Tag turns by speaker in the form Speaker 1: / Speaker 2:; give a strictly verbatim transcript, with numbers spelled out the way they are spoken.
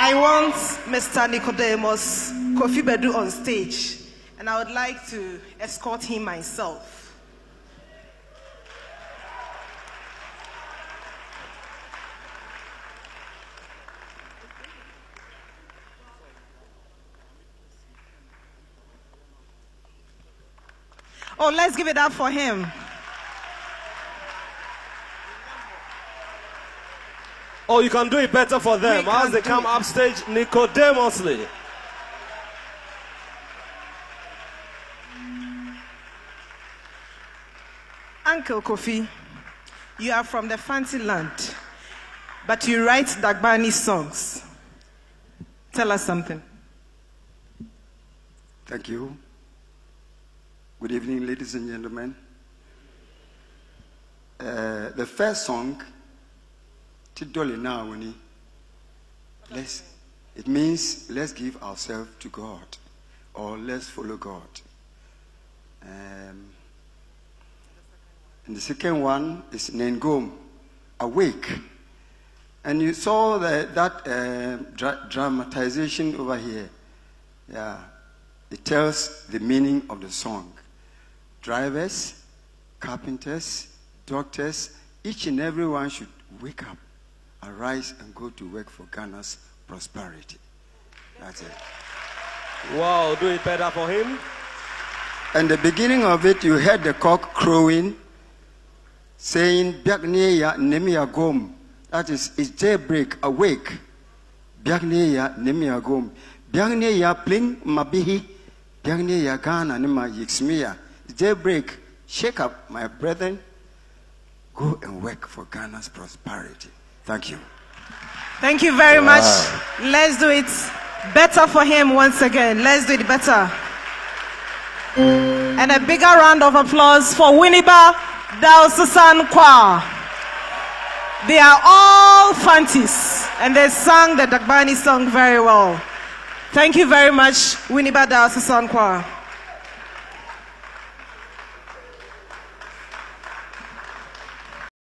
Speaker 1: I want Mister Nicodemus Kofi Badu on stage, and I would like to escort him myself. Oh, let's give it up for him.
Speaker 2: Oh, you can do it better for them as they come upstage Nicodemusly.
Speaker 1: Uncle Kofi, you are from the fancy land, but you write Dagbani songs. Tell us something.
Speaker 3: Thank you. Good evening, ladies and gentlemen. Uh, the first song, Tidoli Nawani, let's, it means let's give ourselves to God, or let's follow God. Um, and the second one is Nengom, Awake. And you saw the, that uh, dra dramatization over here. Yeah, it tells the meaning of the song. Drivers, carpenters, doctors, each and every one should wake up, arise, and go to work for Ghana's prosperity. That's it.
Speaker 2: Wow, do it better for him.
Speaker 3: And the beginning of it, you heard the cock crowing, saying, Biagneya Nemia Gom. That is, it's daybreak, awake. Biagneya Nemia Gom. Biagneya Pling Mabihi. Biagneya Ghana Nema Yixmia. Daybreak, shake up, my brethren. Go and work for Ghana's prosperity. Thank you.
Speaker 1: Thank you very
Speaker 2: wow.
Speaker 1: much. Let's do it better for him once again. Let's do it better. And a bigger round of applause for Winneba Daosusan Kwa. They are all Fantis, and they sang the Dagbani song very well. Thank you very much, Winneba Daosusan Kwa.